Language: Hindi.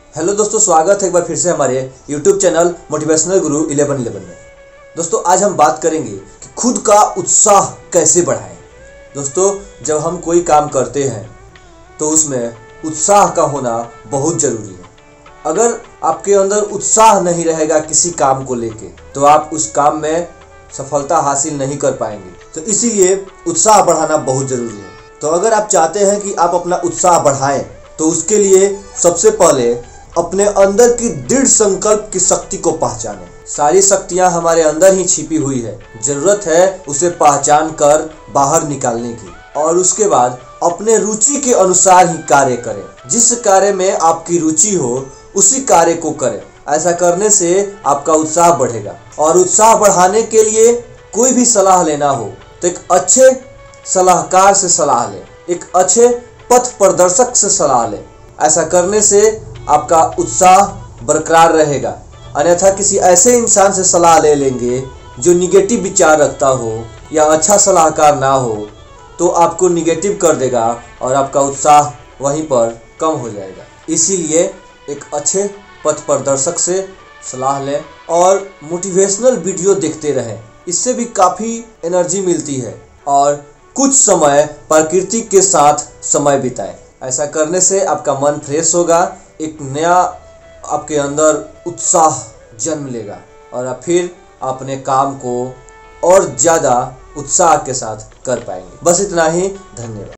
हेलो दोस्तों, स्वागत है एक बार फिर से हमारे YouTube चैनल मोटिवेशनल गुरु 1111 में। दोस्तों आज हम बात करेंगे कि खुद का उत्साह कैसे बढ़ाएं। दोस्तों जब हम कोई काम करते हैं तो उसमें उत्साह का होना बहुत ज़रूरी है। अगर आपके अंदर उत्साह नहीं रहेगा किसी काम को लेके तो आप उस काम में सफलता हासिल नहीं कर पाएंगे। तो इसीलिए उत्साह बढ़ाना बहुत ज़रूरी है। तो अगर आप चाहते हैं कि आप अपना उत्साह बढ़ाएं तो उसके लिए सबसे पहले अपने अंदर की दृढ़ संकल्प की शक्ति को पहचानें। सारी शक्तियां हमारे अंदर ही छिपी हुई है, जरूरत है उसे पहचान कर बाहर निकालने की। और उसके बाद अपने रुचि के अनुसार ही कार्य करें। जिस कार्य में आपकी रुचि हो उसी कार्य को करें। ऐसा करने से आपका उत्साह बढ़ेगा। और उत्साह बढ़ाने के लिए कोई भी सलाह लेना हो तो एक अच्छे सलाहकार से सलाह लें, एक अच्छे पथ प्रदर्शक से सलाह लें। ऐसा करने से आपका उत्साह बरकरार रहेगा। अन्यथा किसी ऐसे इंसान से सलाह ले लेंगे जो निगेटिव विचार रखता हो या अच्छा सलाहकार ना हो तो आपको निगेटिव कर देगा और आपका उत्साह वहीं पर कम हो जाएगा। इसीलिए एक अच्छे पथ प्रदर्शक से सलाह लें और मोटिवेशनल वीडियो देखते रहें। इससे भी काफ़ी एनर्जी मिलती है। और कुछ समय प्रकृति के साथ समय बिताएं। ऐसा करने से आपका मन फ्रेश होगा, एक नया आपके अंदर उत्साह जन्म लेगा और आप फिर अपने काम को और ज़्यादा उत्साह के साथ कर पाएंगे। बस इतना ही। धन्यवाद।